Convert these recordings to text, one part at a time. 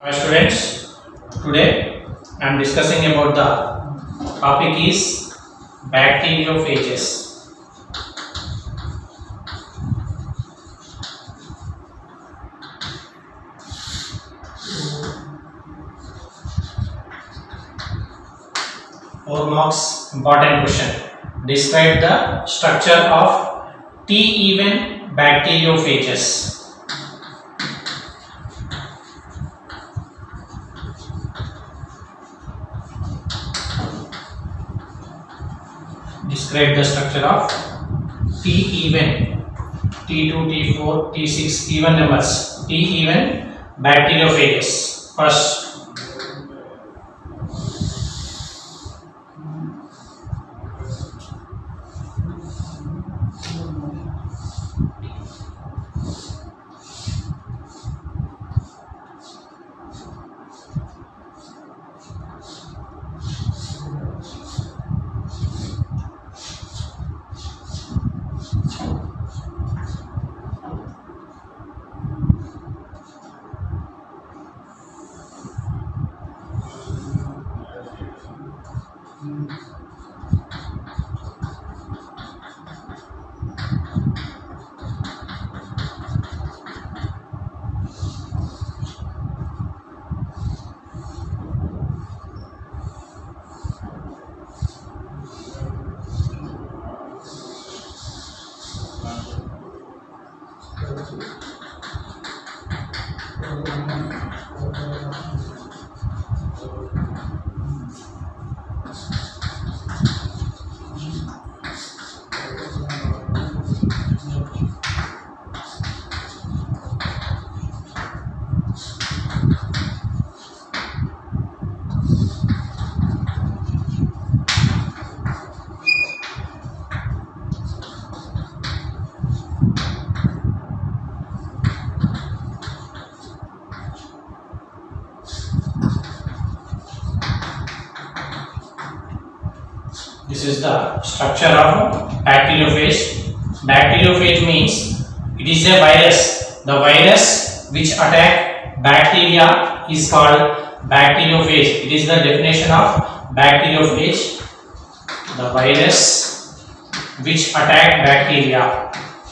Hi students, today I am discussing about the topic is bacteriophages. Four marks important question. Describe the structure of T-even bacteriophages. Describe the structure of T-even, T2, T4, T6 even numbers, T-even bacteriophages. First, this is the structure of bacteriophage. Bacteriophage means it is a virus. The virus which attack bacteria is called bacteriophage. It is the definition of bacteriophage. The virus which attack bacteria.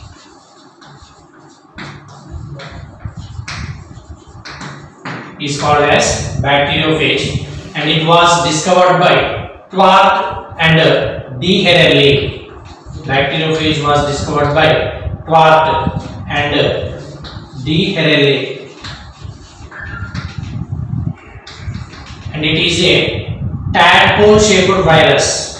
Is called as bacteriophage, and it was discovered by Clark and D'Herelle. Bacteriophage was discovered by Clark and D'Herelle, and it is a tadpole-shaped virus.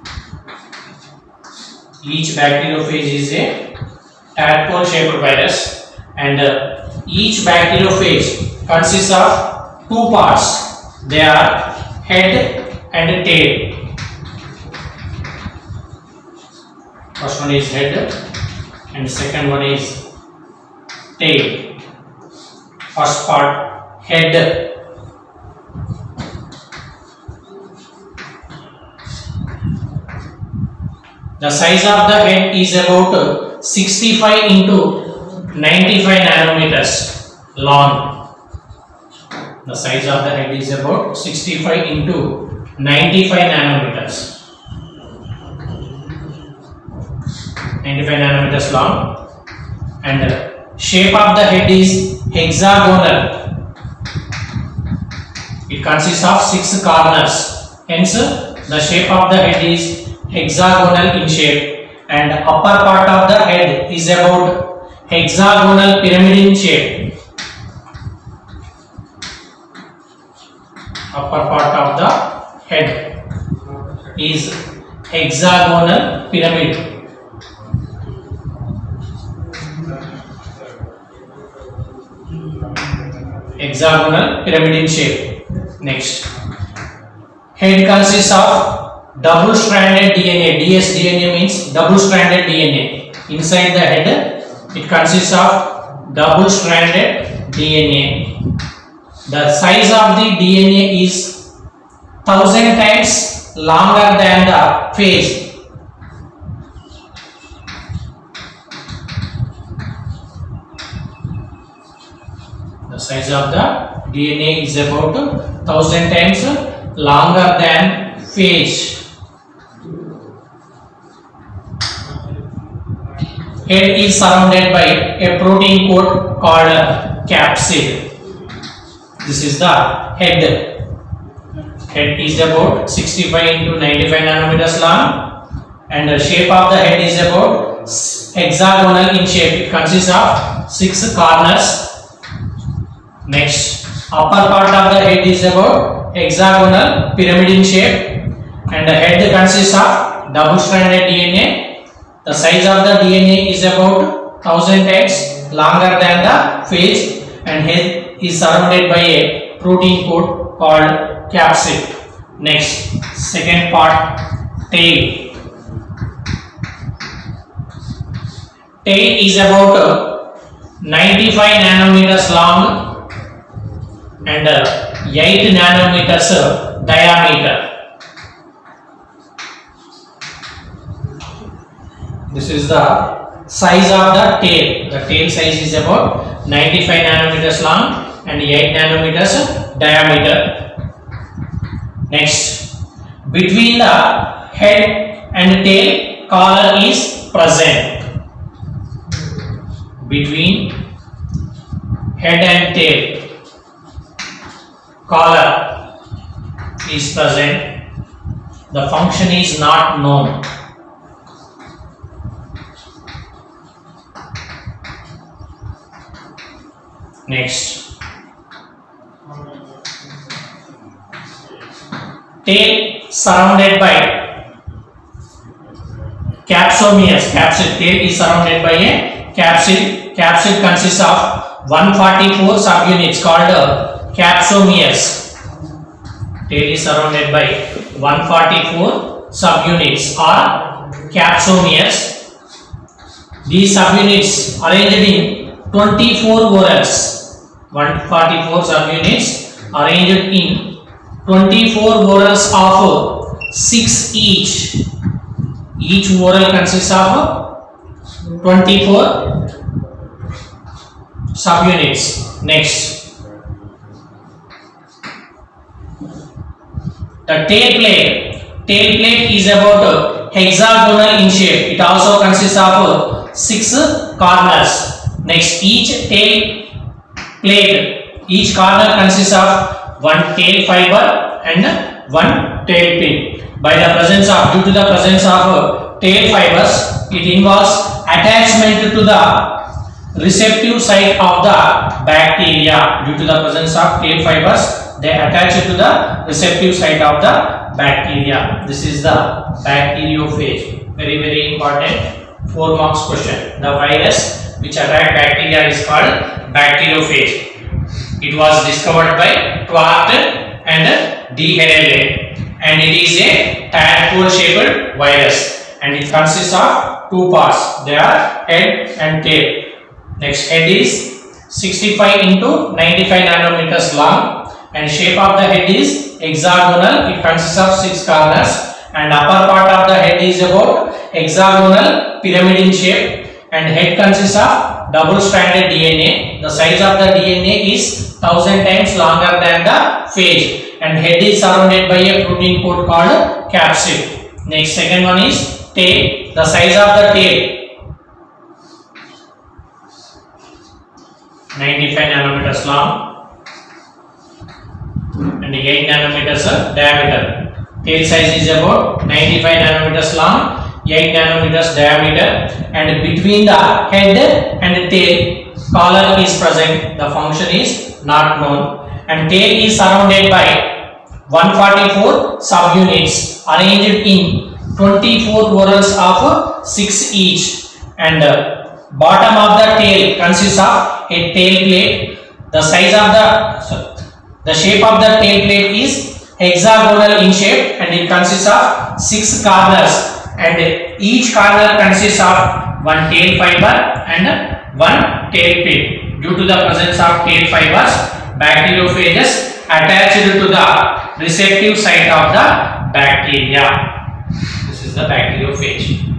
Each bacteriophage is a tadpole-shaped virus, and each bacteriophage consists of two parts. They are head and tail. First one is head and second one is tail. First part, head. The size of the head is about 65 into 95 nanometers long. The size of the head is about 65 into 95 nanometers. 95 nanometers long, and the shape of the head is hexagonal. It consists of 6 corners. Hence, the shape of the head is hexagonal in shape, and upper part of the head is about hexagonal pyramid in shape. Upper part of the head is hexagonal pyramid. Hexagonal pyramid in shape. Next, head consists of double-stranded DNA. dsDNA means double-stranded DNA. Inside the head, it consists of double-stranded DNA. The size of the DNA is 1000 times longer than the phage. size of the DNA is about 1000 times longer than phage. Head is surrounded by a protein coat called capsid. This is the head. Head is about 65 into 95 nanometers long, and the shape of the head is about hexagonal in shape. It consists of 6 corners. Next, upper part of the head is about hexagonal pyramid in shape, and the head consists of double-stranded DNA. The size of the DNA is about 1000 times longer than the phage, and head is surrounded by a protein coat called capsid. Next, second part, tail. Tail is about 95 nanometers long and 8 nanometers diameter. This is the size of the tail. The tail size is about 95 nanometers long and 8 nanometers diameter. Next, between the head and tail, collar is present. Between head and tail, collar is present. The function is not known. Next, tail surrounded by capsomeres. Capsid. Tail is surrounded by a capsid. Capsid consists of 144 subunits called capsomeres. Tail is surrounded by 144 subunits or capsomeres. These subunits arranged in 24 whorls. 144 subunits arranged in 24 whorls of 6 each. Each whorl consists of 24 subunits. Next, the tail plate. Tail plate is about hexagonal in shape. It also consists of 6 corners. Next, each tail plate, each corner consists of 1 tail fiber and 1 tail pin. By the presence of, due to the presence of tail fibers, it involves attachment to the receptive site of the bacteria. Due to the presence of tail fibers, they attach to the receptive site of the bacteria. This is the bacteriophage. Very important 4 marks question. The virus which attack bacteria is called bacteriophage. It was discovered by Clark and D. Henele, and it is a tadpole shaped virus, and it consists of 2 parts. They are head and tail. Next, head is 65 into 95 nanometers long, and shape of the head is hexagonal. It consists of 6 corners, and upper part of the head is about hexagonal pyramid in shape, and head consists of double-stranded DNA. The size of the DNA is 1000 times longer than the phage, and head is surrounded by a protein coat called capsid. Next, second one is tail. The size of the tail, 95 nanometers long and 8 nanometers diameter. Tail size is about 95 nanometers long, 8 nanometers diameter, and between the head and tail, collar is present. The function is not known, and tail is surrounded by 144 subunits arranged in 24 whorls of 6 each, and bottom of the tail consists of a tail plate. The size of the shape of the tail plate is hexagonal in shape, and it consists of 6 corners, and each corner consists of 1 tail fiber and 1 tail pin. Due to the presence of tail fibers, bacteriophages attached to the receptive site of the bacteria. This is the bacteriophage.